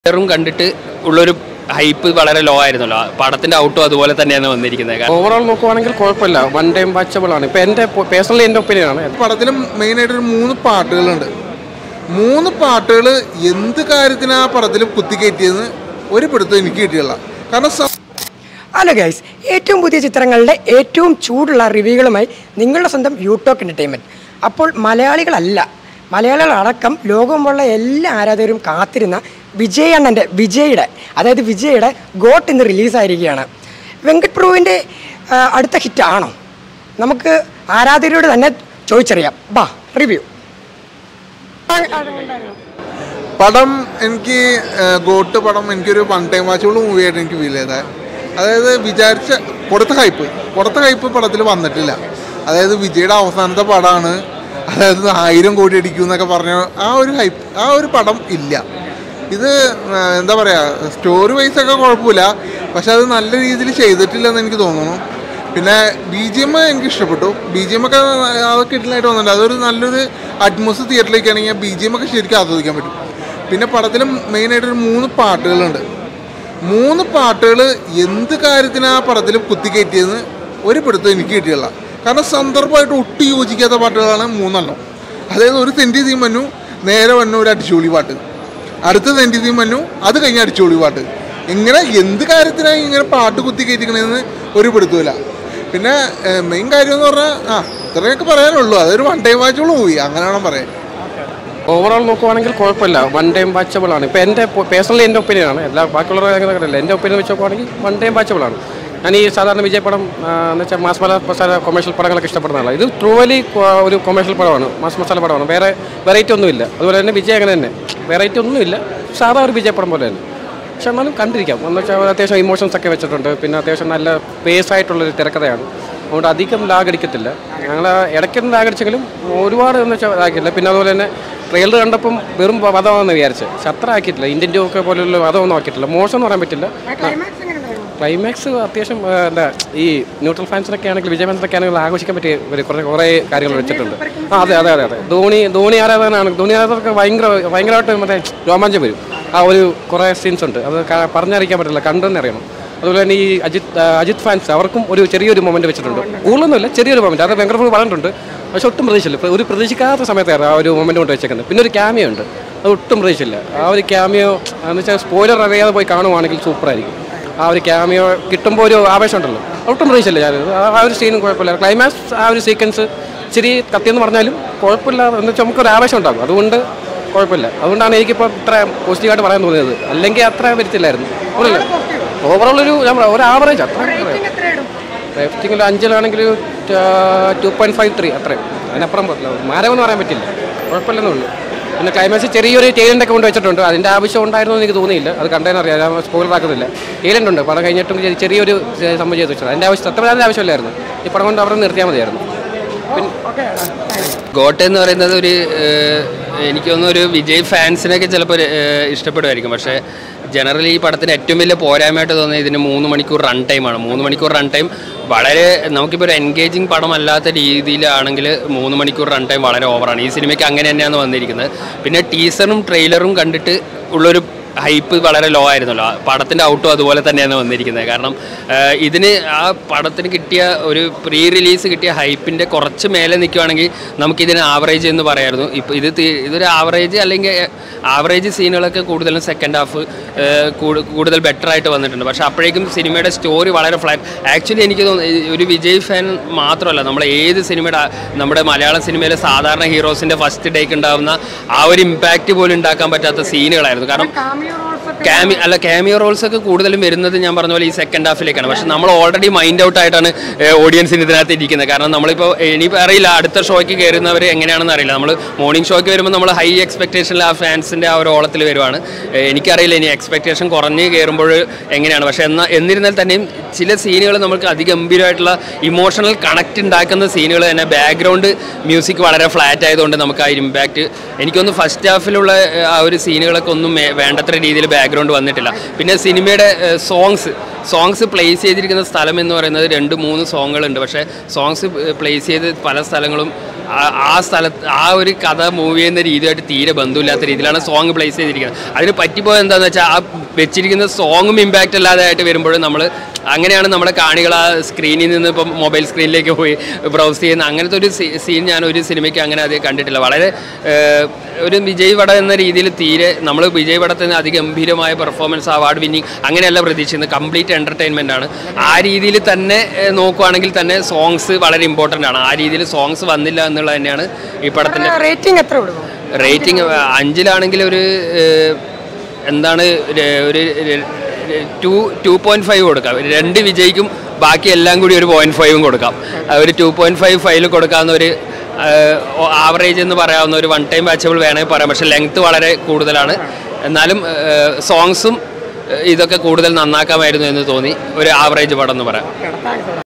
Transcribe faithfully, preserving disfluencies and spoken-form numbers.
റും കണ്ടിട്ട് ഉള്ളൊരു ഹൈപ്പ് വളരെ ലോ ആയിരുന്നല്ലോ. പടത്തിന്റെ ഔട്ടും അതുപോലെ തന്നെയാണ് വന്നിരിക്കുന്നത്. ഓവറോൾ നോക്കുവാണെങ്കിൽ കുഴപ്പമില്ല, വൺ ടൈം വാച്ചബിൾ ആണ്. ഇപ്പം എൻ്റെ പേഴ്സണലി എൻ്റെ ഒപ്പീനിയൻ ആണ്. പടത്തിലും മെയിനായിട്ട് ഒരു മൂന്ന് പാട്ടുകളുണ്ട്. മൂന്ന് പാട്ടുകൾ എന്ത് കാര്യത്തിനാ പടത്തിൽ കുത്തിക്കയറ്റിയെന്ന് ഒരു പിടുത്തം എനിക്ക് കിട്ടിയുള്ള. കാരണം ഹലോ ഗൈസ്, ഏറ്റവും പുതിയ ചിത്രങ്ങളുടെ ഏറ്റവും ചൂടുള്ള റിവ്യൂകളുമായി നിങ്ങളുടെ സ്വന്തം യൂടോക്ക് എൻ്റർടൈൻമെൻറ്റ്. അപ്പോൾ മലയാളികളല്ല, മലയാളികളടക്കം ലോകമുള്ള എല്ലാ ആരാധകരും കാത്തിരുന്ന വിജയ് അണ്ണൻ്റെ വിജയുടെ അതായത് വിജയുടെ ഗോട്ട് ഇന്ന് റിലീസായിരിക്കുകയാണ്. വെങ്കട് പ്രഭുവിൻ്റെ അടുത്ത ഹിറ്റാണോ? നമുക്ക് ആരാധകരോട് തന്നെ ചോദിച്ചറിയാം. ബാ റിവ്യൂ. പടം എനിക്ക് ഗോട്ട് പടം എനിക്കൊരു വൺ ടൈം വാച്ചബിൾ മൂവിയായിട്ട് എനിക്ക് ഫീൽ ചെയ്തത്. അതായത് വിചാരിച്ച കൊടുത്ത ഹൈപ്പ് കൊടുത്ത ഹൈപ്പ് പടത്തിൽ വന്നിട്ടില്ല. അതായത് വിജയുടെ അവസാനത്തെ പടമാണ്, അതായത് ആയിരം കോടി അടിക്കും എന്നൊക്കെ പറഞ്ഞ ആ ഒരു ഹൈപ്പ് ആ ഒരു പടം ഇല്ല. ഇത് എന്താ പറയുക, സ്റ്റോറി വൈസൊക്കെ കുഴപ്പമില്ല, പക്ഷെ അത് നല്ല രീതിയിൽ ചെയ്തിട്ടില്ലെന്ന് എനിക്ക് തോന്നുന്നു. പിന്നെ ബി ജി എം എനിക്ക് ഇഷ്ടപ്പെട്ടു. ബി ജി എം ഒക്കെ അതൊക്കെ ഇട്ടിലായിട്ട് വന്നിട്ടുണ്ട്. അതൊരു നല്ലൊരു അറ്റ്മോസ്ഫിയർ തിയേറ്ററിലേക്കാണെങ്കിൽ ബി ജി എം ഒക്കെ ശരിക്കും ആസ്വദിക്കാൻ പറ്റും. പിന്നെ പടത്തിലും മെയിനായിട്ടൊരു മൂന്ന് പാട്ടുകളുണ്ട്. മൂന്ന് പാട്ടുകൾ എന്ത് കാര്യത്തിനാ പടത്തിൽ കുത്തിക്കയറ്റിയെന്ന് ഒരു പിടുത്തം എനിക്ക് കിട്ടിയുള്ള. കാരണം സന്ദർഭമായിട്ട് ഒട്ടി യോജിക്കാത്ത പാട്ടുകളാണ് മൂന്നെണ്ണം. അതായത് ഒരു തെണ്ടി തീം വന്നു, നേരെ വന്നു ഒരു അടിച്ചുപൊളി പാട്ട്, അടുത്ത തെണ്ടി തീം വന്നു, അത് കഴിഞ്ഞ അടിച്ചുപൊളി പാട്ട്. ഇങ്ങനെ എന്ത് കാര്യത്തിനാണ് ഇങ്ങനെ പാട്ട് കുത്തി കയറ്റിക്കണമെന്ന് ഒരു പിടുത്തമില്ല. പിന്നെ മെയിൻ കാര്യം എന്ന് പറഞ്ഞാൽ ആ ഇത്രയൊക്കെ പറയാനുള്ളൂ. അതൊരു വൺ ടൈം വാച്ചബിൾ മൂവി, അങ്ങനെ വേണം പറയാൻ. ഓവറോൾ നോക്കുവാണെങ്കിൽ കുഴപ്പമില്ല, വൺ ടൈം വാച്ചബിൾ ആണ്. ഇപ്പം എൻ്റെ പേഴ്സണലി എൻ്റെ ഒപ്പീനിയൻ ആണ്. എല്ലാ ബാക്കിയുള്ളവർ അങ്ങനെ അറിയില്ല. എൻ്റെ ഒപ്പീനിയൻ വെച്ച് നോക്കുവാണെങ്കിൽ വൺ ടൈം വാച്ചബിൾ ആണ്. ഞാൻ ഈ സാധാരണ വിജയ് പടം എന്ന് വെച്ചാൽ മാസ് മസാല കൊമേഴ്ഷ്യൽ പടങ്ങളൊക്കെ ഇഷ്ടപ്പെടുന്നതാണ്. ഇത് ട്രൂവലി ഒരു കൊമേഴ്ഷ്യൽ പടമാണ്, മാസ് മസാല പടമാണ്. വേറെ വെറൈറ്റി ഒന്നുമില്ല. അതുപോലെ തന്നെ വിജയ് അങ്ങനെ തന്നെ വെറൈറ്റി ഒന്നുമില്ല, സാധാ ഒരു വിജയ് പടം പോലെ തന്നെ. പക്ഷെ എന്നാലും കണ്ടിരിക്കാം. എന്ന് വെച്ചാൽ അത്യാവശ്യം ഇമോഷൻസ് ഒക്കെ വെച്ചിട്ടുണ്ട്. പിന്നെ അത്യാവശ്യം നല്ല പേസ് ആയിട്ടുള്ളൊരു തിരക്കഥയാണ്. അതുകൊണ്ട് അധികം ലാഗ് അടിക്കത്തില്ല. ഞങ്ങൾ ഇടയ്ക്കൊന്നും ലാഗ് അടിച്ചെങ്കിലും ഒരുപാട് എന്ന് വെച്ചാൽ ഇതാക്കില്ല. പിന്നെ അതുപോലെ തന്നെ ട്രെയിലർ കണ്ടപ്പം വെറും വധമാണെന്ന് വിചാരിച്ച്, പക്ഷെ അത്ര ആക്കിയിട്ടില്ല. ഇന്ത്യൻ ടു ഒക്കെ പോലുള്ള വധമൊന്നും ആക്കിയിട്ടില്ല. മോശം എന്ന് പറയാൻ പറ്റില്ല. ക്ലൈമാക്സ് അത്യാവശ്യം എന്താ ഈ ന്യൂട്രൽ ഫാൻസിനൊക്കെ ആണെങ്കിൽ വിജയ് ഫാൻസിനൊക്കെ ആണെങ്കിൽ ആഘോഷിക്കാൻ പറ്റിയ ഒരു കുറേ കുറേ കാര്യങ്ങൾ വെച്ചിട്ടുണ്ട്. ആ അതെ അതെ അതെ അതെ ധോണി ധോണി ആരാധകനാണ്. ധോണി ആരാധകർക്ക് ഭയങ്കര ഭയങ്കരമായിട്ട് മറ്റേ രോമാഞ്ചം വരും. ആ ഒരു കുറേ സീൻസ് ഉണ്ട്, അത് പറഞ്ഞറിയിക്കാൻ പറ്റില്ല, കണ്ടെന്ന് അറിയണം. അതുപോലെ തന്നെ ഈ അജിത് അജിത് ഫാൻസ് അവർക്കും ഒരു ചെറിയൊരു മൊമെൻറ്റ് വെച്ചിട്ടുണ്ട്. കൂടുതലൊന്നുമില്ല, ചെറിയൊരു മൊമെൻറ്റ്. അത് ഭയങ്കര പറഞ്ഞിട്ടുണ്ട്, പക്ഷെ ഒട്ടും പ്രതീക്ഷയില്ല. ഇപ്പോൾ ഒരു പ്രതീക്ഷിക്കാത്ത സമയത്തായിരുന്നു ആ ഒരു മൊമെൻറ്റ് കൊണ്ട് വെച്ചേക്കുന്നത്. പിന്നെ ഒരു ക്യാമിയോ ഉണ്ട്, അത് ഒട്ടും പ്രതീക്ഷയില്ല. ആ ഒരു ക്യാമിയോ എന്ന് വെച്ചാൽ സ്പോയിലർ അറിയാതെ പോയി കാണുവാണെങ്കിൽ സൂപ്പറായിരിക്കും. ആ ഒരു ക്യാമിയോ കിട്ടുമ്പോൾ ഒരു ആവേശം ഉണ്ടല്ലോ, ഒട്ടും പ്രതീക്ഷയില്ല ഞാനത്. ആ ഒരു സീനും കുഴപ്പമില്ല. ക്ലൈമാക്സ് ആ ഒരു സീക്വൻസ് ഇച്ചിരി കത്തിയെന്ന് പറഞ്ഞാലും കുഴപ്പമില്ല. എന്ന് വെച്ചാൽ നമുക്കൊരു ആവേശം ഉണ്ടാകും, അതുകൊണ്ട് കുഴപ്പമില്ല. അതുകൊണ്ടാണ് എനിക്കിപ്പോൾ ഇത്ര പോസിറ്റീവായിട്ട് പറയാൻ തോന്നിയത്. അല്ലെങ്കിൽ അത്ര വരത്തില്ലായിരുന്നു. ഓവറോൾ ഒരു ഒരു ആവറേജ് അത്ര റേറ്റിംഗ് ഒരു അഞ്ചിലാണെങ്കിൽ ടു പോയിൻറ്റ് ഫൈവ് ത്രീ അത്രയും, അതിനപ്പുറം പറ്റില്ല. മാരമെന്ന് പറയാൻ പറ്റില്ല, കുഴപ്പമില്ലെന്നേ ഉള്ളൂ. പിന്നെ ക്ലൈമാക്സ് ചെറിയൊരു ടേലൻ്റൊക്കെ കൊണ്ട് വെച്ചിട്ടുണ്ട്. അതിൻ്റെ ആവശ്യം ഉണ്ടായിരുന്നു എന്ന് എനിക്ക് തോന്നിയില്ല. അത് കണ്ടതിനറിയാം, ഞാൻ സ്പോയിലർ ആക്കുന്നില്ല. ടേലൻ്റ് ഉണ്ട്, പടം കഴിഞ്ഞിട്ടും ചെറിയൊരു സംഭവം ചെയ്ത് വെച്ചത്. അതിൻ്റെ ആവശ്യം അത്ര അതിൻ്റെ ആവശ്യമില്ലായിരുന്നു. ഈ പടം കൊണ്ട് അവിടെ നിർത്തിയാൽ മതിയായിരുന്നു. പിന്നെ ഗോട്ട് എന്ന് പറയുന്നത് ഒരു എനിക്ക് തോന്നുന്നു ഒരു വിജയ് ഫാൻസിനൊക്കെ ചിലപ്പോൾ ഇഷ്ടപ്പെടുമായിരിക്കും. പക്ഷേ ജനറലി ഈ പടത്തിന് ഏറ്റവും വലിയ പോരായ്മയായിട്ട് തോന്നുന്നത് ഇതിന് മൂന്ന് മണിക്കൂർ റൺ ടൈമാണ്. മൂന്ന് മണിക്കൂർ റൺ ടൈം വളരെ നമുക്കിപ്പോൾ ഒരു എൻഗേജിങ് പടമല്ലാത്ത രീതിയിലാണെങ്കിൽ മൂന്ന് മണിക്കൂർ റൺ ടൈം വളരെ ഓവറാണ്. ഈ സിനിമയ്ക്ക് അങ്ങനെ തന്നെയാണ് വന്നിരിക്കുന്നത്. പിന്നെ ടീസറും ട്രെയിലറും കണ്ടിട്ട് ഉള്ളൊരു ഹൈപ്പ് വളരെ ലോ ആയിരുന്നല്ലോ. പടത്തിൻ്റെ ഔട്ടും അതുപോലെ തന്നെയാണ് വന്നിരിക്കുന്നത്. കാരണം ഇതിന് ആ പടത്തിന് കിട്ടിയ ഒരു പ്രീ റിലീസ് കിട്ടിയ ഹൈപ്പിൻ്റെ കുറച്ച് മേലെ നിൽക്കുകയാണെങ്കിൽ നമുക്കിതിന് ആവറേജ് എന്ന് പറയായിരുന്നു. ഇപ്പോൾ ഇത് ഇതൊരു ആവറേജ് അല്ലെങ്കിൽ ആവറേജ് സീനുകളൊക്കെ കൂടുതലും സെക്കൻഡ് ഹാഫ് കൂടുതൽ ബെറ്റർ ആയിട്ട് വന്നിട്ടുണ്ട്. പക്ഷേ അപ്പോഴേക്കും സിനിമയുടെ സ്റ്റോറി വളരെ ഫ്ലാറ്റ്. ആക്ച്വലി എനിക്ക് തോന്നുന്നു ഒരു വിജയ് ഫാൻ മാത്രമല്ല, നമ്മൾ ഏത് സിനിമയുടെ നമ്മുടെ മലയാള സിനിമയിലെ സാധാരണ ഹീറോസിൻ്റെ ഫസ്റ്റ് ഡേക്ക് ഉണ്ടാകുന്ന ആ ഒരു ഇമ്പാക്റ്റ് പോലും ഉണ്ടാക്കാൻ പറ്റാത്ത സീനുകളായിരുന്നു. കാരണം ക്യാമി അല്ല ക്യാമിയോ റോൾസ് ഒക്കെ കൂടുതലും വരുന്നത് ഞാൻ പറഞ്ഞ പോലെ ഈ സെക്കൻഡ് ഹാഫിലേക്കാണ്. പക്ഷെ നമ്മൾ ഓൾറെഡി മൈൻഡ് ഔട്ട് ആയിട്ടാണ് ഓഡിയൻസിന് ഇതിനകത്ത് ഇരിക്കുന്നത്. കാരണം നമ്മളിപ്പോൾ ഇനിയിപ്പോൾ അറിയില്ല അടുത്ത ഷോയ്ക്ക് കയറുന്നവർ എങ്ങനെയാണെന്ന് അറിയില്ല. നമ്മൾ മോർണിംഗ് ഷോയ്ക്ക് വരുമ്പോൾ നമ്മൾ ഹൈ എക്സ്പെക്ടേഷനിൽ ആ ഫാൻസിൻ്റെ ആ ഒരു ഓളത്തിൽ വരുവാണ്. എനിക്കറിയില്ല ഇനി എക്സ്പെക്ടേഷൻ കുറഞ്ഞ് കയറുമ്പോൾ എങ്ങനെയാണ്. പക്ഷേ എന്നാൽ എന്നിരുന്നാൽ തന്നെയും ചില സീനുകൾ നമുക്ക് അതിഗംഭീരമായിട്ടുള്ള ഇമോഷണൽ കണക്റ്റ് ഉണ്ടാക്കുന്ന സീനുകൾ തന്നെ ബാക്ക്ഗ്രൗണ്ട് മ്യൂസിക് വളരെ ഫ്ലാറ്റ് ആയതുകൊണ്ട് നമുക്ക് ആ ഇമ്പാക്റ്റ് എനിക്കൊന്ന് ഫസ്റ്റ് ഹാഫിലുള്ള ആ ഒരു സീനുകളൊക്കെ ഒന്നും വേണ്ടത്ര രീതിയിൽ ബാക്ക്ഗ്രൗണ്ട് വന്നിട്ടില്ല. പിന്നെ സിനിമയുടെ സോങ്സ് സോങ്സ് പ്ലേസ് ചെയ്തിരിക്കുന്ന സ്ഥലം എന്ന് പറയുന്നത് രണ്ട് മൂന്ന് സോങ്ങുകളുണ്ട്. പക്ഷേ സോങ്സ് പ്ലേസ് ചെയ്ത് പല സ്ഥലങ്ങളും ആ സ്ഥലത്ത് ആ ഒരു കഥ മൂവ് ചെയ്യുന്ന രീതിയായിട്ട് തീരെ ബന്ധമില്ലാത്ത രീതിയിലാണ് സോങ് പ്ലേസ് ചെയ്തിരിക്കുന്നത്. അതിന് പറ്റിപ്പോയത് എന്താണെന്ന് വെച്ചാൽ ആ വെച്ചിരിക്കുന്ന സോങ്ങും ഇമ്പാക്റ്റ് അല്ലാതെ ആയിട്ട് വരുമ്പോഴും നമ്മൾ അങ്ങനെയാണ് നമ്മുടെ കാണികൾ ആ സ്ക്രീനിൽ നിന്ന് ഇപ്പം മൊബൈൽ സ്ക്രീനിലേക്ക് പോയി ബ്രൗസ് ചെയ്യുന്ന അങ്ങനത്തെ ഒരു സീൻ ഞാൻ ഒരു സിനിമയ്ക്ക് അങ്ങനെ അധികം കണ്ടിട്ടില്ല. വളരെ ഒരു വിജയ് വട എന്ന രീതിയിൽ തീരെ നമ്മൾ വിജയ് വടത്തിന് അതിഗംഭീരമായ പെർഫോമൻസ് അവാർഡ് വിന്നിങ് അങ്ങനെയല്ല പ്രതീക്ഷിക്കുന്നത്. കംപ്ലീറ്റ് എൻ്റർടൈൻമെൻ്റ് ആണ്. ആ രീതിയിൽ തന്നെ നോക്കുവാണെങ്കിൽ തന്നെ സോങ്സ് വളരെ ഇമ്പോർട്ടൻ്റ് ആണ്. ആ രീതിയിൽ സോങ്സ് വന്നില്ല എന്നുള്ളത് തന്നെയാണ് ഈ പടത്തിൻ്റെ റേറ്റിംഗ്. എത്ര കൊടുക്കും? റേറ്റിംഗ് അഞ്ചിലാണെങ്കിൽ ഒരു എന്താണ് ഒരു ടു ടു പോയിൻറ്റ് ഫൈവ് കൊടുക്കാം. രണ്ട് വിജയ്ക്കും ബാക്കി എല്ലാം കൂടി ഒരു പോയിൻറ്റ് ഫൈവും കൊടുക്കാം. ഒരു ടു പോയിൻറ്റ് ഫൈവ് ഫൈവിൽ കൊടുക്കാവുന്ന ഒരു ആവറേജ് എന്ന് പറയാവുന്ന ഒരു വൺ ടൈം വാച്ചബിൾ വേണമെങ്കിൽ പറയാം. പക്ഷേ ലെങ്ത്ത് വളരെ കൂടുതലാണ്. എന്നാലും സോങ്സും ഇതൊക്കെ കൂടുതൽ നന്നാക്കാമായിരുന്നു എന്ന് തോന്നി. ഒരു ആവറേജ് പടം എന്ന് പറയാം.